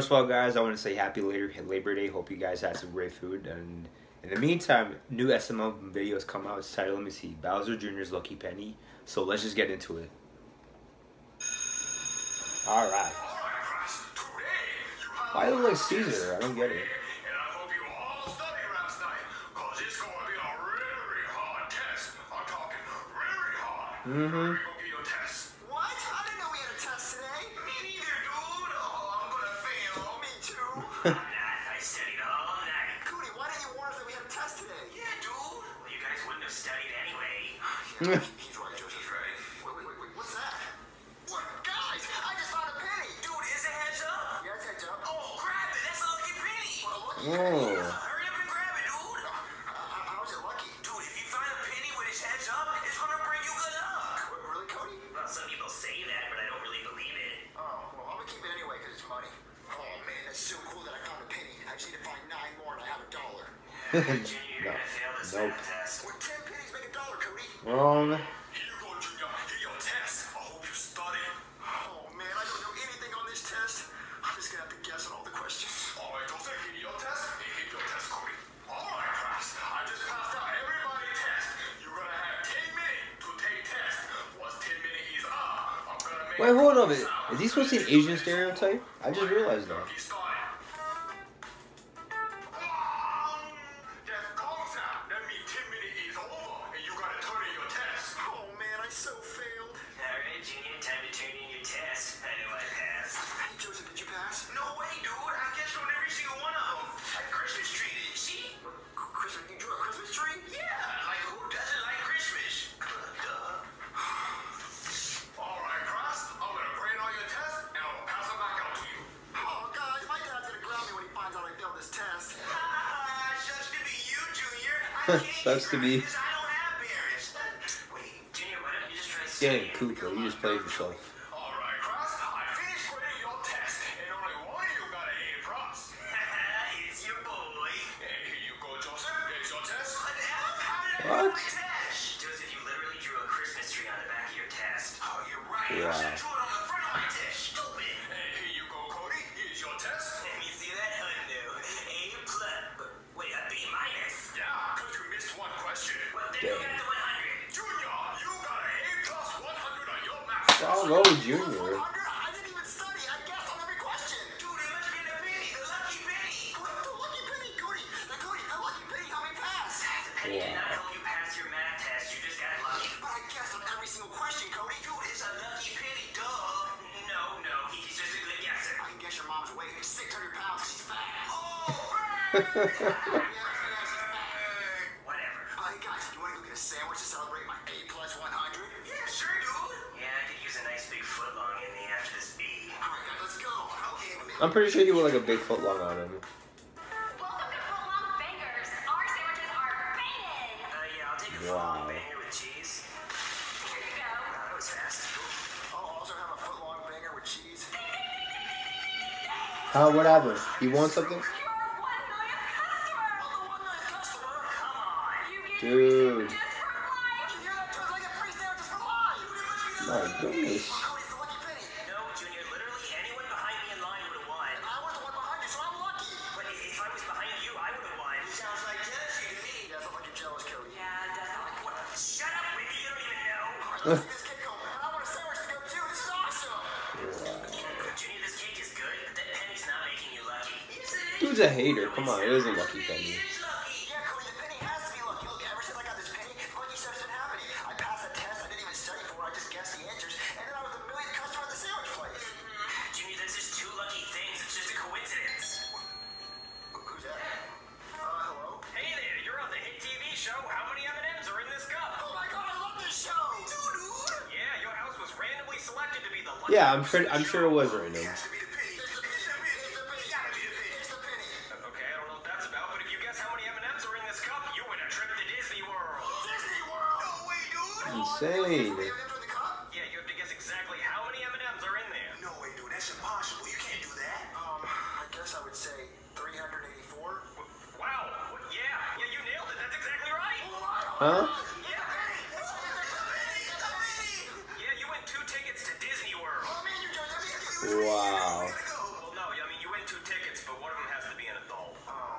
First of all, guys, I want to say happy Labor Day. Hope you guys had some great food. And in the meantime, new SML videos come out. It's titled, let me see, Bowser Jr.'s Lucky Penny. So let's just get into it. All right. Why do you look like Caesar? I don't get it. Mm-hmm. What? I didn't know we had a test today. Me neither, dude. Oh, I'm gonna fail. Me too. I studied all night. Cootie, why didn't you warn us that we had a test today? Yeah, dude. Well, you guys wouldn't have studied anyway. He's right, Joseph. He's right. Wait. What's that? What? Guys, I just found a penny. Dude, is it heads up? Yeah, it's heads up. Oh, grab it. That's a lucky penny. What, a lucky penny? Yeah. Hurry up and grab it, dude. How is it lucky? Dude, if you find a penny with its heads up, it's gonna bring you good luck. Really, Cody? Well, some people say that, but I don't really believe it. Oh, well, I'm gonna keep it anyway because it's money. Oh, man, that's so cool that I found a penny. I just need to find 9 more and I have $1. Junior, you're gonna fail this math test. What, 10 pennies make $1, Cody? Wrong. Here you go, Junior. Here your test. I hope you studied. Oh, man, I don't know anything on this test. I'm just gonna have to guess on all the questions. All right, Joseph, here your test. Here your test, Cody. All right, class. I just passed out everybody's test. You're gonna have 10 minutes to take test. Once 10 minutes is up, I'm gonna make... Wait, hold on a minute. Is he supposed to be an Asian stereotype? I just realized that. Sucks to be. Getting Cooper, you just played yourself. Alright, Cross, I finished grading your test, and only one of you got an A+. It's your boy. And here you go, Joseph. Here's your test. What? Joseph, you literally drew a Christmas tree on the back of your test. Oh, you're right. Yeah. I should draw it on the front of my test. Stupid. And here you go, Cody. Here's your test. Let me see that hundo. A+. Wait, a B-? Yeah, because you missed one question. Well, then you got the 100. Junior, you got an A+100 on your math. Bravo, Junior. I didn't even study. I guessed on every question. Dude, it must be the penny, the lucky penny. The lucky penny, Cody. The lucky penny helped me pass. The penny did not help you pass your math test. You just got lucky. But I guessed on every single question, Cody. Dude, it's a lucky penny, duh. No, he's just a good guesser. I can guess your mom's weight. 600 pounds. She's fat. Oh, sandwich to celebrate my A+100? Yeah, sure, dude. Yeah, I could use a nice big footlong in me after this B. Alright, guys, let's go. Okay. I'm pretty sure he wore like a big foot long on him. Welcome to Footlong Bangers. Our sandwiches are banging. Yeah, I'll take a footlong banger with cheese. Here you go. That was fast. I'll also have a footlong banger with cheese. What happened? He won something? Dude. My goodness. No, Junior, literally anyone behind me in line would have won. I was the one behind you, so I'm lucky. But if I was behind you, I would have won. Sounds like jealousy to me. Yeah, sounds like you're jealous, Cody. Yeah, it does sound like... What? Shut up, Whitney, you don't even know. Let's get this cake open. I want a sandwich to go too. This is awesome. Junior, this cake is good, but that penny's not making you lucky. Dude's a hater. Come on, it is a lucky penny. Yeah, I'm sure it was random. Okay, I don't know what that's about, but if you guess how many M&Ms are in this cup, you win a trip to Disney World. Disney World? No way, dude. Insane. Yeah, you have to guess exactly how many M&Ms are in there. No way, dude. That's impossible. You can't do that. I guess I would say 384. Wow. Yeah, you nailed it. That's exactly right. Huh? Yeah, you win 2 tickets to Disney World. Wow. Well, no, I mean, you win 2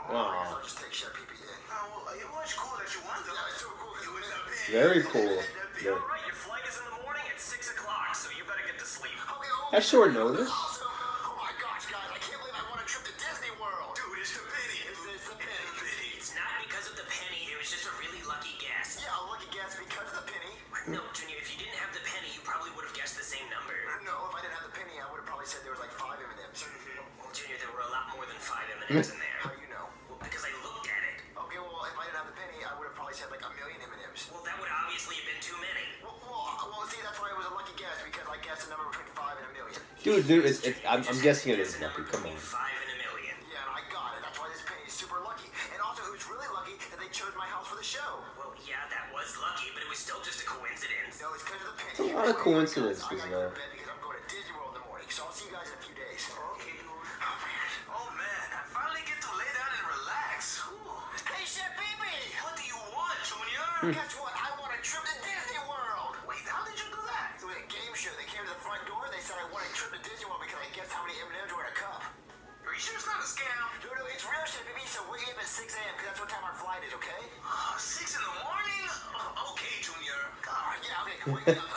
Wow. I'll just take Chef Pee Pee then. Oh, well, it was cool that you wanted to. Yeah, it's so cool that you went up in. Very cool. You're right, your flight is in the morning at 6 o'clock, so you better get to sleep. Okay, That's short notice. Awesome. Oh my gosh, guys, I can't believe I won a trip to Disney World. Dude, it's the penny. It's the penny. It's not because of the penny. It was just a really lucky guess. Yeah, a lucky guess because of the penny. No, Junior, if you didn't have the penny, you probably would have guessed the same number. No, if I didn't have the penny, I would have probably said there was like 5 M&Ms. Well, Junior, there were a lot more than 5 M&Ms in there. How do you know? Well, because I looked at it. Okay, well, if I didn't have the penny, I would have probably said like a million M&Ms. Well, that would obviously have been too many. Well, see, that's why it was a lucky guess because I guessed a number between 5 and a million. Dude, I'm guessing it is lucky. Come on. 5 in a million. Yeah, and I got it. That's why this penny is super lucky. And also, it was really lucky that they chose my house for the show. Well, yeah, that was lucky, but it was still just a coincidence. No, it's because of the penny. It's a lot of coincidences, I gotta though. go to bed because I'm going to Disney World in the morning. So I'll see you guys in a few days. Okay, dude. Oh, man. I finally get to lay down and relax. Hey, Chef Pee Pee! What do you want, Junior? Guess what? I want a trip to Disney World. Wait, how did you do that? It was a game show. They came to the front door. They said I want a trip to Disney World because I guessed how many M&Ms were in a cup. Are you sure it's not a scam? No, it's real, Chef Pee Pee. So wake up at 6 a.m. because that's what time our flight is, okay? 6 in the morning? Okay, Junior. All right, yeah, okay. Wake up.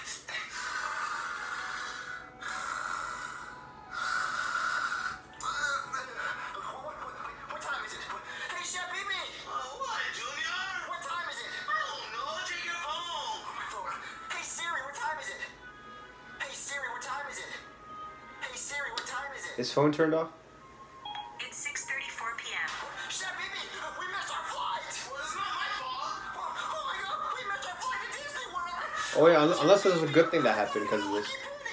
What time is it? Hey, Chef Pee Pee! What, Junior? What time is it? I don't know. Check your phone. My phone. Hey, Siri, what time is it? Hey, Siri, what time is it? Hey, Siri, what time is it? His phone turned off? It's 6:34 p.m. Chef Pee Pee, we missed our flight! Well, it's not my fault! Oh my god, we missed our flight to Disney World! Oh yeah, unless there's a good thing that happened because of this.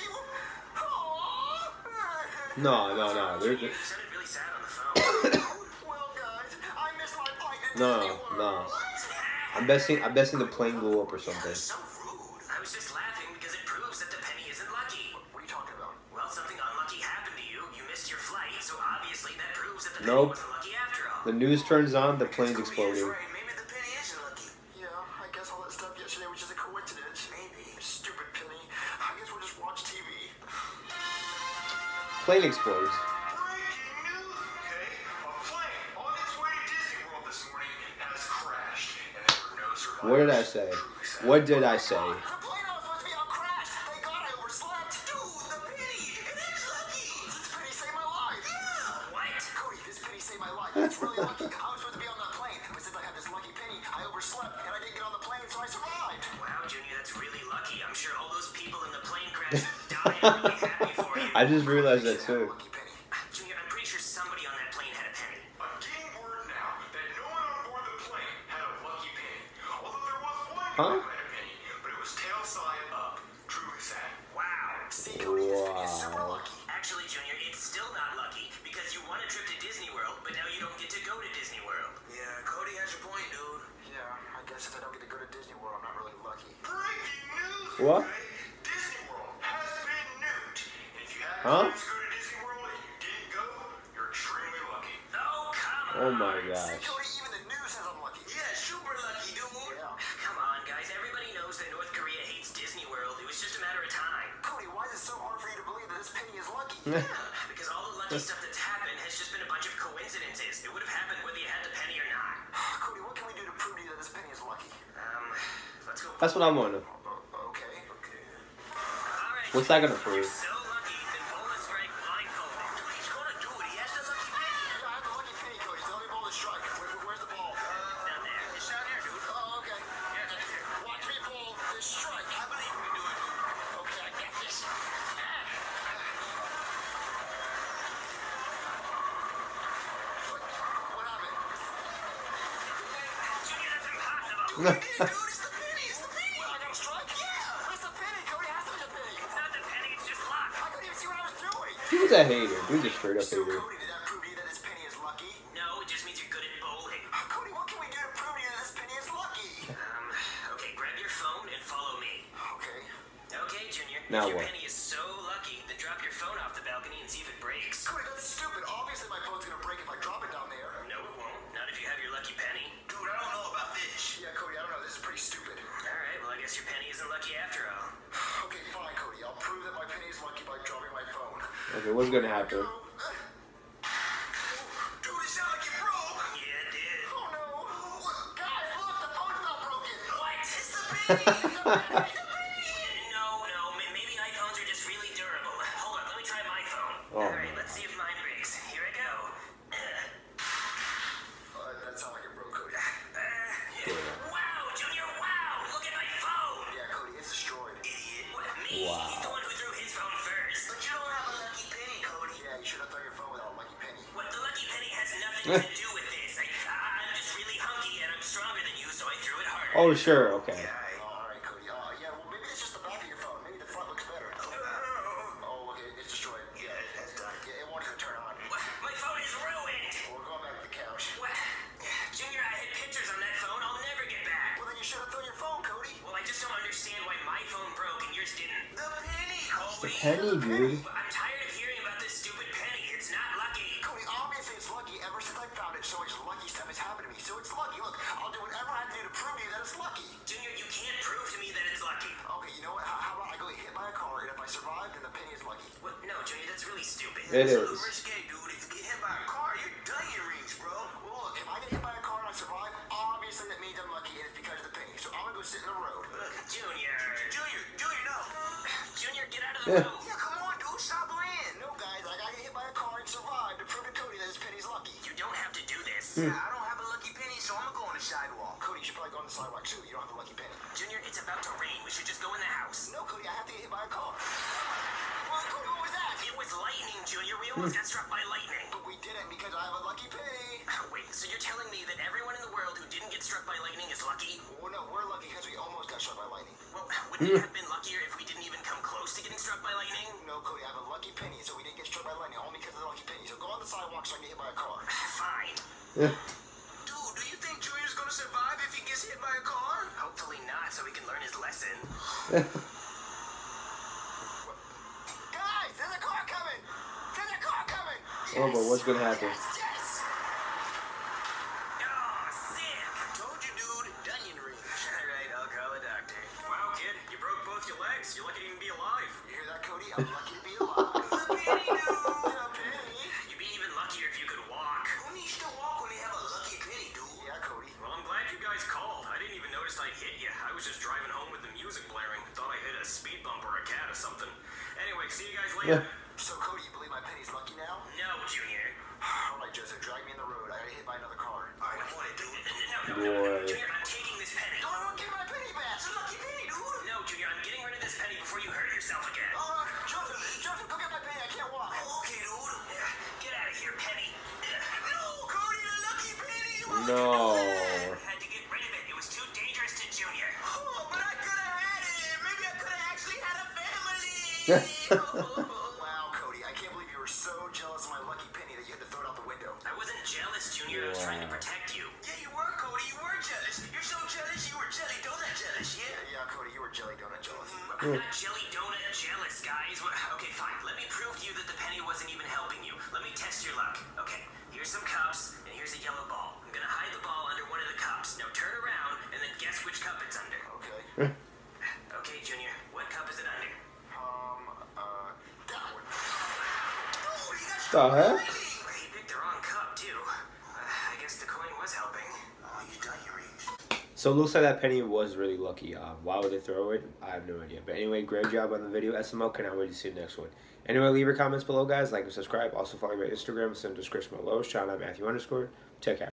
No. You sounded really sad on the phone. Well, guys, I missed my flight to Disney World. No. I'm guessing the plane blew up or something. So rude. I was just laughing because it proves that the penny isn't lucky. What are you talking about? Well, something unlucky happened to you. You missed your flight, so obviously that proves that the Nope. penny wasn't lucky after all. The news turns on, the plane's exploding. Maybe the penny isn't lucky. Yeah, I guess all that stuff yesterday was just a coincidence. Maybe. Stupid penny. I guess we'll just watch TV. Plane explodes. Breaking news, okay? A plane on its way to Disney World this morning has crashed, and there were no survivors. What did I say? What did I say? The plane I was supposed to be on crashed. Thank God I overslept. Dude, the penny. It is lucky. This penny saved my life. Yeah. What? Cody, this penny saved my life. It's really lucky. I was supposed to be on that plane, but since I have this lucky penny, I overslept, and I didn't get on the plane, so I survived. Wow, Junior, that's really lucky. I'm sure all those people in the plane crash died and really happy for you. I just realized that too. Lucky penny. Junior, I'm pretty sure somebody on that plane had a penny. I'm getting word now that no one on board the plane had a lucky penny. Although there was one Huh? who had a penny, but it was tail side up. Truly sad. Wow. See, Cody, this penny is super Wow. lucky. Actually, Junior, it's still not lucky because you won a trip to Disney World, but now you don't get to go to Disney World. Yeah, Cody has a point, dude. Yeah, I guess if I don't get to go to Disney World, I'm not really lucky. Breaking news! What? okay? Disney World has been nuked. And if you had Huh? plans to go to Disney World and you didn't go, you're extremely lucky. Oh, come on. Oh my See, gosh. Cody, even the news says I'm lucky. Yeah, super lucky, dude. Yeah. Come on, guys. Everybody knows that North Korea hates Disney World. It was just a matter of time. Cody, why is it so hard for you to believe that this penny is lucky? Yeah, because all the lucky stuff that's happened has just been a bunch of coincidences. It would have happened whether you had the penny or not. Cody, what can we do to prove to you that this penny is lucky? Let's go. That's what I'm wondering. Okay. All right. What's that gonna You're prove? so lucky, then bowl a strike blindfolded. Dude, he's gonna do it. He has the lucky penny. Yeah, I have the lucky penny, Cody. So let me bowl the strike. Where's the ball? Down there. It's down here, dude. Oh, okay. Watch me bowl this strike. I believe you can do it, dude. Okay, I got this. What happened? Junior, that's impossible. Dude, it's the penny. It's the penny. Well, I got a strike? Yeah. It's the penny, Cody. It has to be the penny. It's not the penny, it's just luck. I couldn't even see what I was doing. Dude's a hater. Dude's a straight up So, hater. Cody, did that prove to you that this penny is lucky? No, it just means you're good at bowling. Cody, what can we do to prove to you that this penny is lucky? Okay, grab your phone and follow me. Okay. Okay, Junior. Now if your what? penny is so lucky, then drop your phone off the balcony and see if it breaks. Cody, that's stupid. Obviously, my phone's gonna break if I drop it down there. No, it won't. Not if you have your lucky penny. Dude, I don't know about this. Yeah, Cody, I don't know. This is pretty stupid. All right, well, I guess your penny isn't lucky after all. Okay, fine, Cody. I'll prove that my penny is lucky by dropping my phone. Okay, what's gonna happen? Dude, it sounded like it broke. Maybe iPhones are just really durable. Hold on, let me try my phone. Oh, Alright, man. let's see if mine breaks. Here I go. That sounds like it broke, Cody. Wow, Junior, wow! Look at my phone! Yeah, Cody, it's destroyed. Idiot. What, me? Wow. He's the one who threw his phone first. But you don't have a lucky penny, Cody. Yeah, you should have thrown your phone without a lucky penny. What, the lucky penny has nothing to do with this. I'm just really hunky and I'm stronger than you, so I threw it harder. Oh, sure, okay. Alright, Cody. Yeah, well, maybe it's just the back of your phone. Maybe the front looks better. Oh, okay, it's destroyed. Yeah, it's done. Yeah, it won't even turn on. What? My phone is ruined! We're going back to the couch. What? Junior, I had pictures on that phone. I'll never get back. Well, then you should have thrown your phone, Cody. Well, I just don't understand why my phone broke and yours didn't. The penny, The Cody. penny, dude. I'm tired of hearing about this stupid penny. It's not lucky. Cody, obviously it's lucky. Ever since I found it, so much lucky stuff has happened to me. So it's lucky. Look, I'll do whatever I have to do to prove to you that it's lucky. Junior, you can't prove to me that it's lucky. Okay, you know what? How about I go get hit by a car, and if I survive, then the penny is lucky. What? No, Junior, that's really stupid. It It's a is. little risky, dude. If you get hit by a car, you're done your rings, bro. Well, look, if I get hit by a car and I survive, obviously that means I'm lucky, and it's because of the penny. So I'm gonna go sit in the road. Junior, no. Junior, get out of the Yeah. road. Yeah, come on, dude. Stop playing. No, guys, I gotta get hit by a car and survive to prove to Cody that his penny's lucky. You don't have to do this. Yeah, I don't have a lucky penny, so I'm gonna go on the sidewalk. Cody, you should probably go on the sidewalk too. You don't have a lucky penny. Junior, it's about to rain. We should just go in the house. No, Cody, I have to get hit by a car. Well, Cody, what was that? It was lightning, Junior. We almost got struck by lightning. But we didn't because I have a lucky penny. Wait, so you're telling me that everyone in the world who didn't get struck by lightning is lucky? Well, no, we're lucky because we almost got struck by lightning. Well, wouldn't it have been luckier if we didn't even come close to getting struck by lightning? No, Cody, I have a lucky penny, so we didn't get struck by lightning only because of the lucky penny. So go on the sidewalk so I can get hit by a car. Fine. Dude, do you think Junior's gonna survive if he gets hit by a car? Hopefully not, so he can learn his lesson. Guys, there's a car coming! There's a car coming! Oh, but what's gonna happen? Yes! Oh, sick! Told you, dude. Onion rings. Alright, I'll call a doctor. Wow, kid, you broke both your legs. You're lucky to even be alive. You hear that, Cody? I'm lucky to be alive. The penny, dude! The penny! You'd be even luckier if you could walk. Who needs to walk when they have a lucky penny, dude? Yeah, Cody. Well, I'm glad you guys called. I didn't even notice I hit you. I was just driving home with the music blaring. Thought I hit a speed bump or a cat or something. Anyway, see you guys later. So, Cody, you believe my penny's lucky now? No, Junior. Alright, Joseph, drag me in the road. I got hit by another car. Alright, come on, dude. No, Boy. Junior, I'm taking this penny. No, no, give my penny back! It's a lucky penny, dude! No, Junior, I'm getting rid of this penny before you hurt yourself again. Joseph, go get my penny. I can't walk. Oh, okay, dude. Get out of here, penny. No, Cody, the lucky penny! No. Had to get rid of it. It was too dangerous to Junior. Oh, but I could have had it. Maybe I could have actually had a family. Wow, Cody, I can't believe you were so jealous of my lucky penny that you had to throw it out the window. I wasn't jealous, Junior. I was trying to protect you. Yeah, you were, Cody. You were jealous. You're so jealous, you were jelly donut jealous, yeah? Yeah, Cody, you were jelly donut jealous. I'm not jelly donut jealous, guys. Okay, fine. Let me prove to you that the penny wasn't even helping you. Let me test your luck. Okay, here's some cups, and here's a yellow ball. I'm gonna hide the ball under one of the cups. Now turn around, and then guess which cup it's under. Okay. Okay, Junior, what cup is it under? That one. Dude, you got The heck? He picked the wrong cup, too. I guess the coin was helping. Oh, you done your rings. So it looks like that penny was really lucky. Why would they throw it? I have no idea. But anyway, great job on the video, SML. Cannot wait to see the next one. Anyway, leave your comments below, guys. Like and subscribe. Also follow me on Instagram. It's in the description below. Sean, I'm Matthew _. Take care.